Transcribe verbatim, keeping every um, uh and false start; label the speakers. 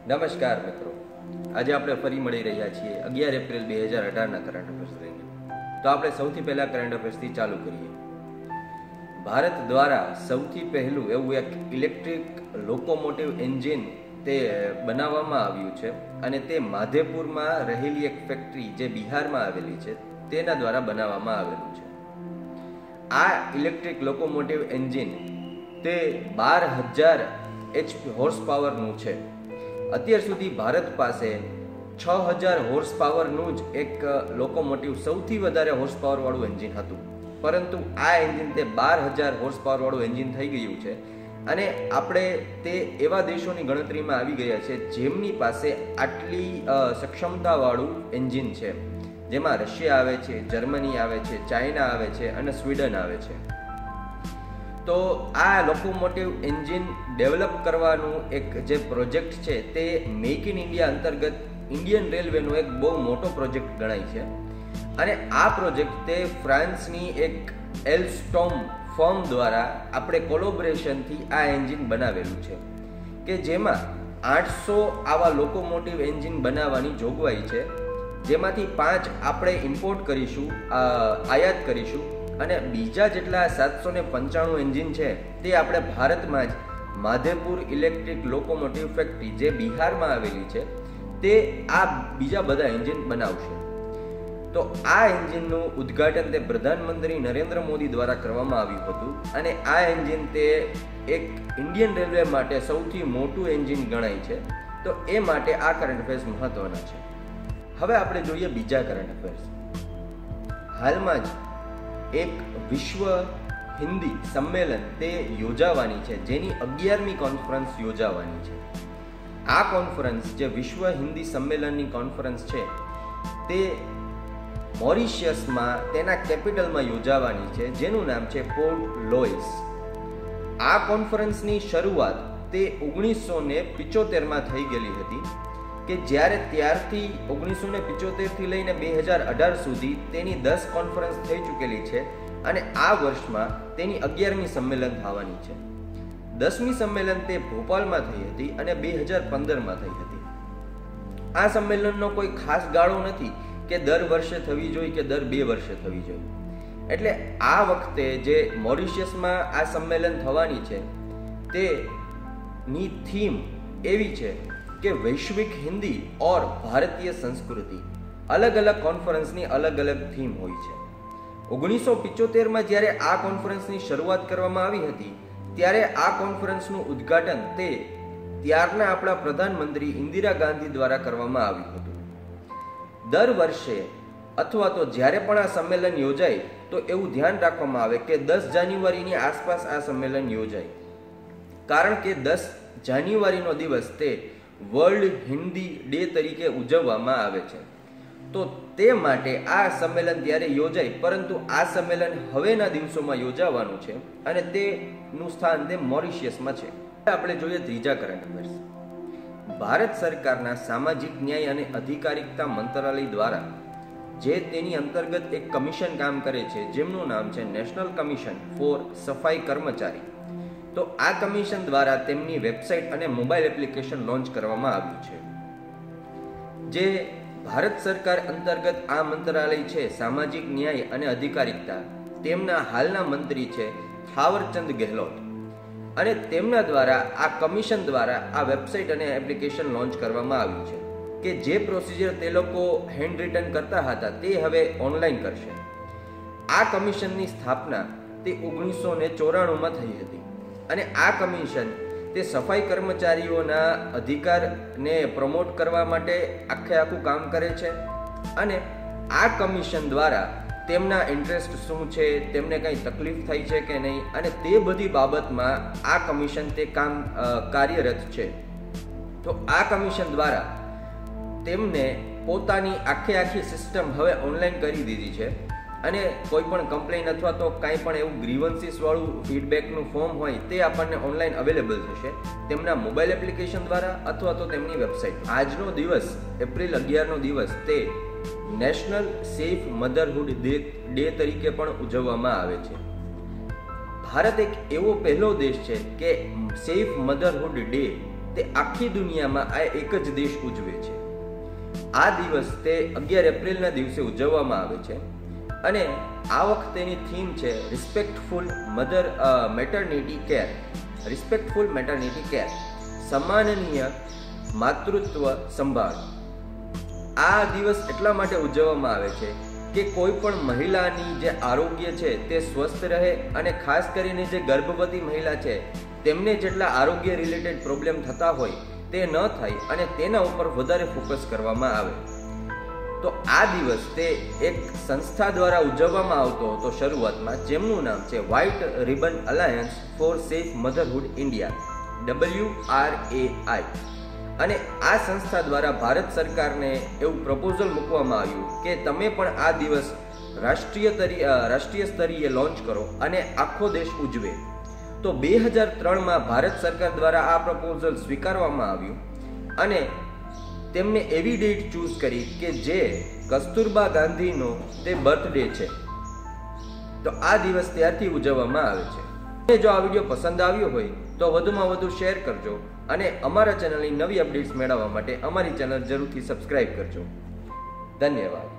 Speaker 1: નમસ્કાર મિત્રો, આજે આપણે ફરી મળી રહ્યા છીએ અગિયાર એપ્રિલ બે હજાર અઢારના કરંટ અફેર્સ લઈને. તો આપણે સૌથી પહેલા કરંટ અફેર્સથી ચાલુ કરીએ. ભારત દ્વારા સૌથી પહેલું એવું એક ઇલેક્ટ્રિક લોકોમોટિવ એન્જિન તે બનાવવામાં આવ્યું છે અને તે માધેપુરમાં રહેલી એક ફેક્ટરી જે બિહારમાં આવેલી છે તેના દ્વારા બનાવવામાં આવેલું છે. આ ઇલેક્ટ્રિક લોકોમોટિવ એન્જિન તે બાર હજાર એચપી હોર્સ પાવરનું છે. અત્યાર સુધી ભારત પાસે છ હજાર હોર્સ પાવરનું જ એક લોકોમોટિવ સૌથી વધારે હોર્સ પાવર વાળું એન્જિન હતું, પરંતુ આ એન્જિન તે બાર હજાર હોર્સ પાવર વાળું એન્જિન થઈ ગયું છે અને આપણે તે એવા દેશોની ગણતરીમાં આવી ગયા છે જેમની પાસે આટલી સક્ષમતા વાળું એન્જિન છે, જેમાં રશિયા આવે છે, જર્મની આવે છે, ચાઇના આવે છે અને સ્વીડન આવે છે. તો આ લોકોમોટિવ એન્જિન ડેવલપ કરવાનું એક જે પ્રોજેક્ટ છે તે મેક ઇન ઇન્ડિયા અંતર્ગત ઇન્ડિયન રેલવેનો એક બહુ મોટો પ્રોજેક્ટ ગણાય છે અને આ પ્રોજેક્ટ તે ફ્રાન્સની એક એલ્સ્ટોમ ફર્મ દ્વારા આપણે કોલોબરેશનથી આ એન્જિન બનાવેલું છે કે જેમાં આઠસો આવા લોકોમોટિવ એન્જિન બનાવવાની જોગવાઈ છે, જેમાંથી પાંચ આપણે ઇમ્પોર્ટ કરીશું, આયાત કરીશું અને બીજા જેટલા સાતસો ને પંચાણું એન્જિન છે તે આપણે ભારતમાં જ માધેપુર ઇલેક્ટ્રિક લોકોમોટિવ ફેક્ટરી જે બિહારમાં આવેલી છે તે આ બીજા બધા એન્જિન બનાવશે. તો આ એન્જિનનું ઉદ્ઘાટન તે પ્રધાનમંત્રી નરેન્દ્ર મોદી દ્વારા કરવામાં આવ્યું હતું અને આ એન્જિન તે એક ઇન્ડિયન રેલવે માટે સૌથી મોટું એન્જિન ગણાય છે. તો એ માટે આ કરંટ અફેર્સ મહત્વના છે. હવે આપણે જોઈએ બીજા કરંટ અફેર્સ. હાલમાં જ એક વિશ્વ હિન્દી સંમેલન તે યોજાવાની છે, જેની અગિયારમી કોન્ફરન્સ યોજાવાની છે. આ કોન્ફરન્સ જે વિશ્વ હિન્દી સંમેલનની કોન્ફરન્સ છે તે મોરિશિયસમાં તેના કેપિટલમાં યોજાવાની છે, જેનું નામ છે પોર્ટ લોઇસ. આ કોન્ફરન્સની શરૂઆત તે ઓગણીસો ને પિચોતેરમાં થઈ ગયેલી હતી કે જ્યારે ત્યારથી ઓગણીસો ને પિચોતેરથી લઈને બે હજાર અઢાર સુધી તેની દસ કોન્ફરન્સ થઈ ચૂકેલી છે અને આ વર્ષમાં તેની અગિયારમી સંમેલન થવાની છે. દસમી સંમેલન તે ભોપાલમાં થઈ હતી અને બે હજાર પંદરમાં થઈ હતી. આ સંમેલનનો કોઈ ખાસ ગાળો નથી કે દર વર્ષે થવી જોઈએ કે દર બે વર્ષે થવી જોઈએ. એટલે આ વખતે જે મોરિશિયસમાં આ સંમેલન થવાની છે તેની થીમ એવી છે કે વૈશ્વિક હિન્દી ઓર ભારતીય સંસ્કૃતિ. અલગ અલગ કોન્ફરન્સની અલગ અલગ થીમ હોય છે. ઓગણીસો પિચોતેરમાં જ્યારે આ કોન્ફરન્સની શરૂઆત કરવામાં આવી હતી ત્યારે આ કોન્ફરન્સનું ઉદ્ઘાટન તે ત્યારના આપણા પ્રધાનમંત્રી ઇન્દિરા ગાંધી દ્વારા કરવામાં આવ્યું હતું. દર વર્ષે અથવા તો જ્યારે પણ આ સંમેલન યોજાય તો એવું ધ્યાન રાખવામાં આવે કે દસ જાન્યુઆરીની આસપાસ આ સંમેલન યોજાય, કારણ કે દસ જાન્યુઆરીનો દિવસ તે વર્લ્ડ હિન્દી ડે તરીકે ઉજવવામાં આવે છે. તો તે માટે આ સંમેલન ત્યારે યોજાય, પરંતુ આ સંમેલન હવેના દિવસોમાં યોજાવાનું છે અને તેનું સ્થાન તે મોરિશિયસમાં છે. આપણે જોઈએ ત્રીજા કરંટ અફેર્સ. ભારત સરકારના સામાજિક ન્યાય અને અધિકારિકતા મંત્રાલય દ્વારા જે તેની અંતર્ગત એક કમિશન કામ કરે છે જેમનું નામ છે નેશનલ કમિશન ફોર સફાઈ કર્મચારી. તો આ કમિશન દ્વારા તેમની વેબસાઇટ અને મોબાઈલ એપ્લિકેશન લોન્ચ કરવામાં આવ્યું છે. જે ભારત સરકાર અંતર્ગત આ મંત્રાલય છે સામાજિક ન્યાય અને અધિકારિકતા, તેમના હાલના મંત્રી છે થાવરચંદ ગેહલોત અને તેમના દ્વારા આ કમિશન દ્વારા આ વેબસાઇટ અને એપ્લિકેશન લોન્ચ કરવામાં આવ્યું છે કે જે પ્રોસિજર તે લોકો હેન્ડ રિટન કરતા હતા તે હવે ઓનલાઈન કરશે. આ કમિશનની સ્થાપના તે ઓગણીસો ને ચોરાણુંમાં થઈ હતી અને આ કમિશન તે સફાઈ કર્મચારીઓના અધિકારને પ્રમોટ કરવા માટે આખે આખું કામ કરે છે અને આ કમિશન દ્વારા તેમના ઇન્ટરેસ્ટ શું છે, તેમને કંઈ તકલીફ થઈ છે કે નહીં અને તે બધી બાબતમાં આ કમિશન તે કામ કાર્યરત છે. તો આ કમિશન દ્વારા તેમને પોતાની આખે આખી સિસ્ટમ હવે ઓનલાઈન કરી દીધી છે અને કોઈ પણ કમ્પ્લેન અથવા તો કાંઈ પણ એવું ગ્રીવન્સીસ વાળું ફીડબેકનું ફોર્મ હોય તે આપણને ઓનલાઈન અવેલેબલ થશે તેમના મોબાઈલ એપ્લિકેશન દ્વારા અથવા તો તેમની વેબસાઇટ. આજનો દિવસ એપ્રિલ અગિયારનો દિવસ તે નેશનલ સેફ મધરહુડ ડે તરીકે પણ ઉજવવામાં આવે છે. ભારત એક એવો પહેલો દેશ છે કે સેફ મધરહુડ ડે તે આખી દુનિયામાં આ એક જ દેશ ઉજવે છે. આ દિવસ તે અગિયાર એપ્રિલના દિવસે ઉજવવામાં આવે છે અને આ વખતેની થીમ છે respectful mother maternity care. Respectful maternity care, સન્માનનીય માતૃત્વ સંભાળ. આ દિવસ એટલા માટે ઉજવવામાં આવે છે કે કોઈ પણ મહિલાની જે આરોગ્ય છે તે સ્વસ્થ રહે અને ખાસ કરીને જે ગર્ભવતી મહિલા છે તેમને જેટલા આરોગ્ય રિલેટેડ પ્રોબ્લેમ થતા હોય તે ન થાય અને તેના ઉપર વધારે ફોકસ કરવામાં આવે. તો આ દિવસ તે એક સંસ્થા દ્વારા ઉજવવામાં આવતો હતો શરૂઆતમાં, જેમનું નામ છે white ribbon alliance for safe motherhood India, W R A I. અને આ સંસ્થા દ્વારા ભારત સરકારને એવું પ્રપોઝલ મૂકવામાં આવ્યું કે તમે પણ આ દિવસ રાષ્ટ્રીય તરીકે રાષ્ટ્રીય સ્તરીય લોન્ચ કરો અને આખો દેશ ઉજવે. તો બે હજાર ત્રણમાં ભારત સરકાર દ્વારા આ પ્રપોઝલ સ્વીકારવામાં આવ્યું અને તેમને એવી ડેટ ચૂઝ કરી કે જે કસ્તુરબા ગાંધીનો તે બર્થડે છે. તો આ દિવસ ત્યારથી ઉજવવામાં આવે છે. જો આ વિડીયો પસંદ આવ્યો હોય તો વધુમાં વધુ શેર કરજો અને અમારા ચેનલની નવી અપડેટ્સ મેળવવા માટે અમારી ચેનલ જરૂરથી સબસ્ક્રાઇબ કરજો. ધન્યવાદ.